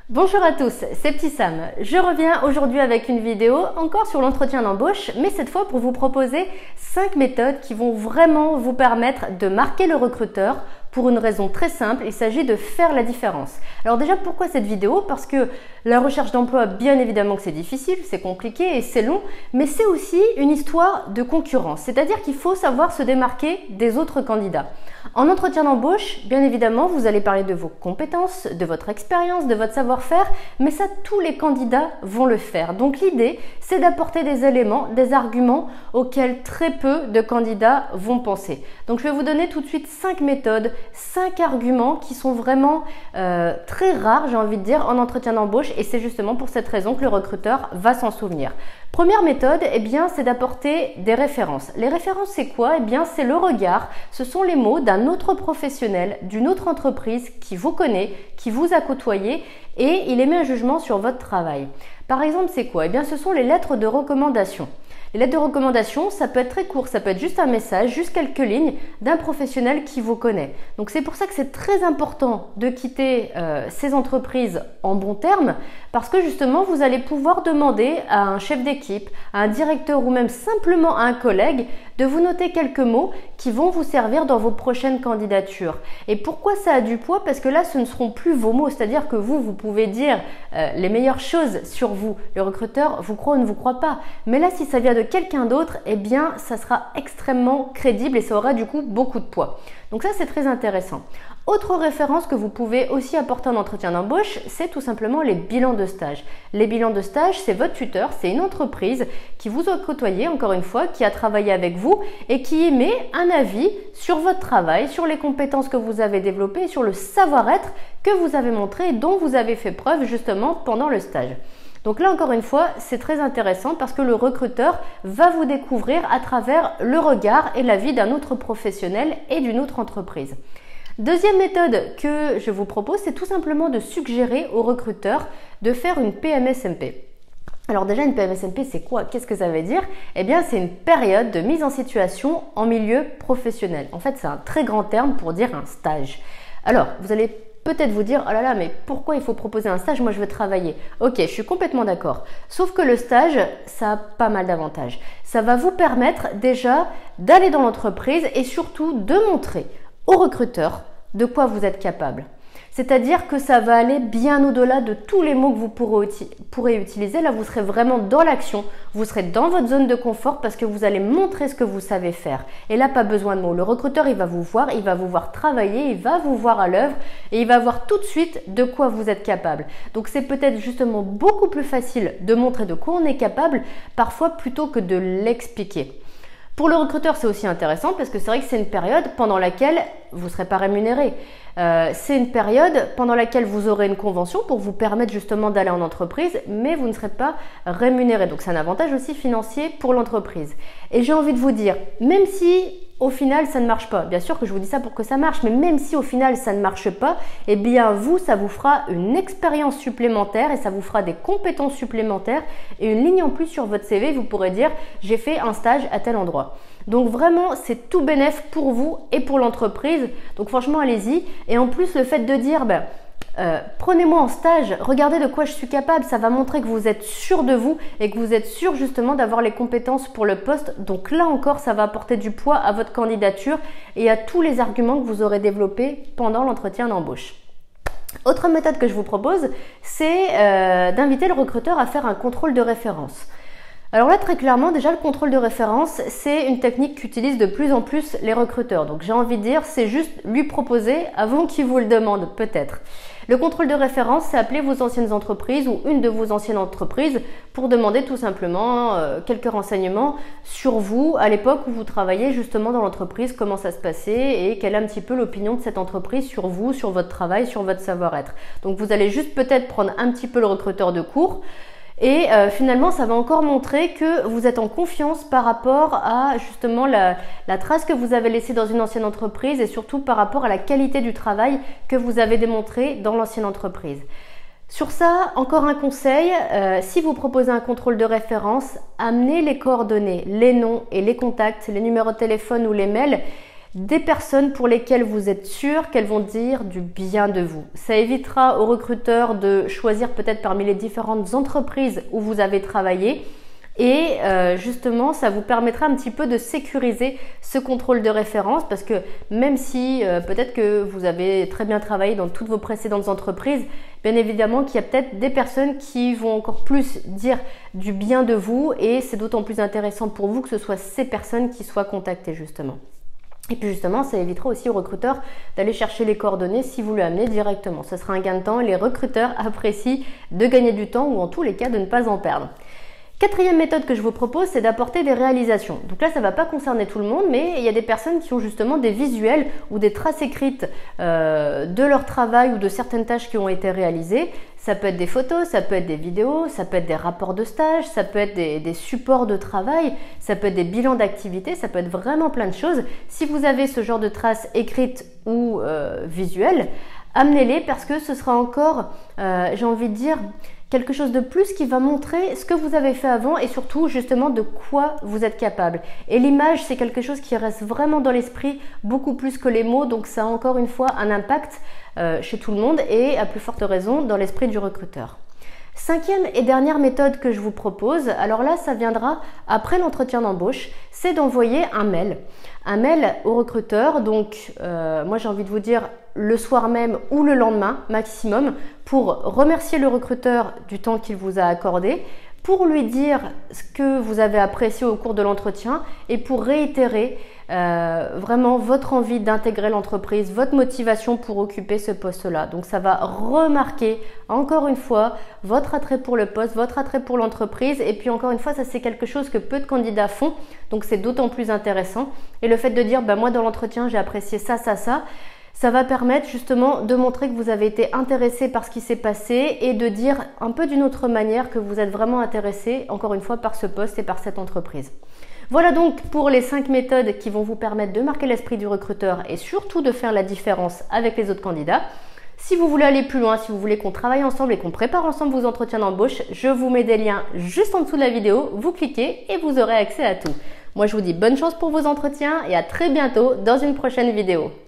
Bonjour à tous, c'est Petit Sam. Je reviens aujourd'hui avec une vidéo encore sur l'entretien d'embauche, mais cette fois pour vous proposer 5 méthodes qui vont vraiment vous permettre de marquer le recruteur pour une raison très simple, il s'agit de faire la différence. Alors déjà, pourquoi cette vidéo? Parce que la recherche d'emploi, bien évidemment que c'est difficile, c'est compliqué et c'est long, mais c'est aussi une histoire de concurrence, c'est-à-dire qu'il faut savoir se démarquer des autres candidats. En entretien d'embauche, bien évidemment, vous allez parler de vos compétences, de votre expérience, de votre savoir-faire, mais ça, tous les candidats vont le faire. Donc l'idée, c'est d'apporter des éléments, des arguments auxquels très peu de candidats vont penser. Donc je vais vous donner tout de suite 5 méthodes, 5 arguments qui sont vraiment très rares, j'ai envie de dire, en entretien d'embauche, et c'est justement pour cette raison que le recruteur va s'en souvenir. Première méthode, eh bien, c'est d'apporter des références. Les références, c'est quoi? Eh bien, c'est le regard. Ce sont les mots d'un autre professionnel, d'une autre entreprise qui vous connaît, qui vous a côtoyé et il émet un jugement sur votre travail. Par exemple, c'est quoi? Eh bien, ce sont les lettres de recommandation. Les lettres de recommandation, ça peut être très court, ça peut être juste un message, juste quelques lignes d'un professionnel qui vous connaît. Donc c'est pour ça que c'est très important de quitter ces entreprises en bons termes parce que justement vous allez pouvoir demander à un chef d'équipe, à un directeur ou même simplement à un collègue de vous noter quelques mots qui vont vous servir dans vos prochaines candidatures. Et pourquoi ça a du poids? Parce que là, ce ne seront plus vos mots, c'est-à-dire que vous pouvez dire les meilleures choses sur vous. Le recruteur vous croit ou ne vous croit pas. Mais là, si ça vient de quelqu'un d'autre, eh bien, ça sera extrêmement crédible et ça aura du coup beaucoup de poids. Donc ça, c'est très intéressant. Autre référence que vous pouvez aussi apporter en entretien d'embauche, c'est tout simplement les bilans de stage. Les bilans de stage, c'est votre tuteur, c'est une entreprise qui vous a côtoyé, encore une fois, qui a travaillé avec vous et qui émet un avis sur votre travail, sur les compétences que vous avez développées, sur le savoir-être que vous avez montré et dont vous avez fait preuve justement pendant le stage. Donc là, encore une fois, c'est très intéressant parce que le recruteur va vous découvrir à travers le regard et l'avis d'un autre professionnel et d'une autre entreprise. Deuxième méthode que je vous propose, c'est tout simplement de suggérer au recruteur de faire une PMSMP. Alors déjà, une PMSMP, c'est quoi? Qu'est-ce que ça veut dire? Eh bien, c'est une période de mise en situation en milieu professionnel. En fait, c'est un très grand terme pour dire un stage. Alors, vous allez peut-être vous dire, oh là là, mais pourquoi il faut proposer un stage? Moi, je veux travailler. Ok, je suis complètement d'accord. Sauf que le stage, ça a pas mal d'avantages. Ça va vous permettre déjà d'aller dans l'entreprise et surtout de montrer au recruteur de quoi vous êtes capable. C'est-à-dire que ça va aller bien au-delà de tous les mots que vous pourrez utiliser. Là, vous serez vraiment dans l'action, vous serez dans votre zone de confort parce que vous allez montrer ce que vous savez faire. Et là, pas besoin de mots. Le recruteur, il va vous voir travailler, il va vous voir à l'œuvre et il va voir tout de suite de quoi vous êtes capable. Donc, c'est peut-être justement beaucoup plus facile de montrer de quoi on est capable, parfois plutôt que de l'expliquer. Pour le recruteur, c'est aussi intéressant parce que c'est vrai que c'est une période pendant laquelle vous ne serez pas rémunéré. C'est une période pendant laquelle vous aurez une convention pour vous permettre justement d'aller en entreprise, mais vous ne serez pas rémunéré. Donc c'est un avantage aussi financier pour l'entreprise. Et j'ai envie de vous dire, même si au final ça ne marche pas, bien sûr que je vous dis ça pour que ça marche, mais même si au final ça ne marche pas, eh bien vous, ça vous fera une expérience supplémentaire et ça vous fera des compétences supplémentaires et une ligne en plus sur votre CV, vous pourrez dire j'ai fait un stage à tel endroit. Donc vraiment, c'est tout bénef pour vous et pour l'entreprise. Donc franchement, allez-y. Et en plus, le fait de dire, prenez-moi en stage, regardez de quoi je suis capable, ça va montrer que vous êtes sûr de vous et que vous êtes sûr justement d'avoir les compétences pour le poste. Donc là encore, ça va apporter du poids à votre candidature et à tous les arguments que vous aurez développés pendant l'entretien d'embauche. Autre méthode que je vous propose, c'est d'inviter le recruteur à faire un contrôle de référence. Alors là, très clairement, déjà, le contrôle de référence, c'est une technique qu'utilisent de plus en plus les recruteurs. Donc, j'ai envie de dire, c'est juste lui proposer avant qu'il vous le demande, peut-être. Le contrôle de référence, c'est appeler vos anciennes entreprises ou une de vos anciennes entreprises pour demander tout simplement quelques renseignements sur vous à l'époque où vous travaillez justement dans l'entreprise, comment ça se passait et quelle est un petit peu l'opinion de cette entreprise sur vous, sur votre travail, sur votre savoir-être. Donc, vous allez juste peut-être prendre un petit peu le recruteur de court. Et finalement, ça va encore montrer que vous êtes en confiance par rapport à justement la trace que vous avez laissée dans une ancienne entreprise et surtout par rapport à la qualité du travail que vous avez démontré dans l'ancienne entreprise. Sur ça, encore un conseil, si vous proposez un contrôle de référence, amenez les coordonnées, les noms et les contacts, les numéros de téléphone ou les mails des personnes pour lesquelles vous êtes sûr qu'elles vont dire du bien de vous. Ça évitera aux recruteurs de choisir peut-être parmi les différentes entreprises où vous avez travaillé. Et justement, ça vous permettra un petit peu de sécuriser ce contrôle de référence parce que même si peut-être que vous avez très bien travaillé dans toutes vos précédentes entreprises, bien évidemment qu'il y a peut-être des personnes qui vont encore plus dire du bien de vous et c'est d'autant plus intéressant pour vous que ce soit ces personnes qui soient contactées justement. Et puis justement, ça évitera aussi aux recruteurs d'aller chercher les coordonnées si vous le amenez directement. Ce sera un gain de temps et les recruteurs apprécient de gagner du temps ou en tous les cas de ne pas en perdre. Quatrième méthode que je vous propose, c'est d'apporter des réalisations. Donc là, ça ne va pas concerner tout le monde, mais il y a des personnes qui ont justement des visuels ou des traces écrites de leur travail ou de certaines tâches qui ont été réalisées. Ça peut être des photos, ça peut être des vidéos, ça peut être des rapports de stage, ça peut être des supports de travail, ça peut être des bilans d'activité, ça peut être vraiment plein de choses. Si vous avez ce genre de traces écrites ou visuelles, amenez-les parce que ce sera encore, j'ai envie de dire, quelque chose de plus qui va montrer ce que vous avez fait avant et surtout justement de quoi vous êtes capable. Et l'image, c'est quelque chose qui reste vraiment dans l'esprit beaucoup plus que les mots, donc ça a encore une fois un impact chez tout le monde et à plus forte raison dans l'esprit du recruteur. Cinquième et dernière méthode que je vous propose, alors là ça viendra après l'entretien d'embauche, c'est d'envoyer un mail. Un mail au recruteur, donc moi j'ai envie de vous dire le soir même ou le lendemain maximum pour remercier le recruteur du temps qu'il vous a accordé, pour lui dire ce que vous avez apprécié au cours de l'entretien et pour réitérer vraiment votre envie d'intégrer l'entreprise, votre motivation pour occuper ce poste-là. Donc ça va remarquer encore une fois votre attrait pour le poste, votre attrait pour l'entreprise et puis encore une fois ça c'est quelque chose que peu de candidats font donc c'est d'autant plus intéressant et le fait de dire moi dans l'entretien j'ai apprécié ça, ça va permettre justement de montrer que vous avez été intéressé par ce qui s'est passé et de dire un peu d'une autre manière que vous êtes vraiment intéressé, encore une fois, par ce poste et par cette entreprise. Voilà donc pour les 5 méthodes qui vont vous permettre de marquer l'esprit du recruteur et surtout de faire la différence avec les autres candidats. Si vous voulez aller plus loin, si vous voulez qu'on travaille ensemble et qu'on prépare ensemble vos entretiens d'embauche, je vous mets des liens juste en dessous de la vidéo, vous cliquez et vous aurez accès à tout. Moi je vous dis bonne chance pour vos entretiens et à très bientôt dans une prochaine vidéo.